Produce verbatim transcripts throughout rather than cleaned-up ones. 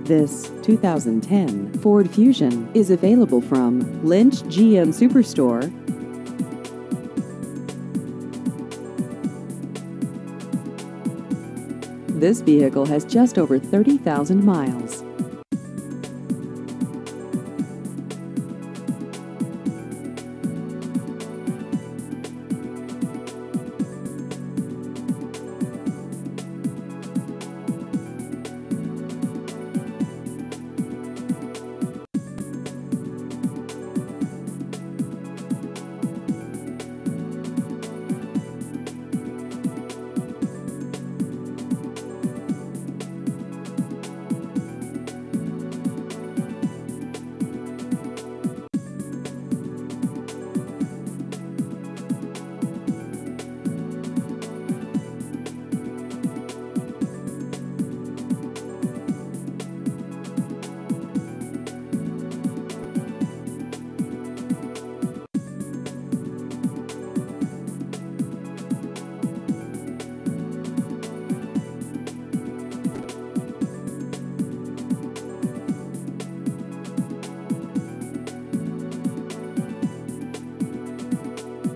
This two thousand ten Ford Fusion is available from Lynch G M Superstore. This vehicle has just over thirty thousand miles.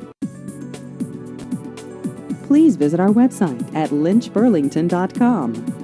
Please visit our website at lynch burlington dot com.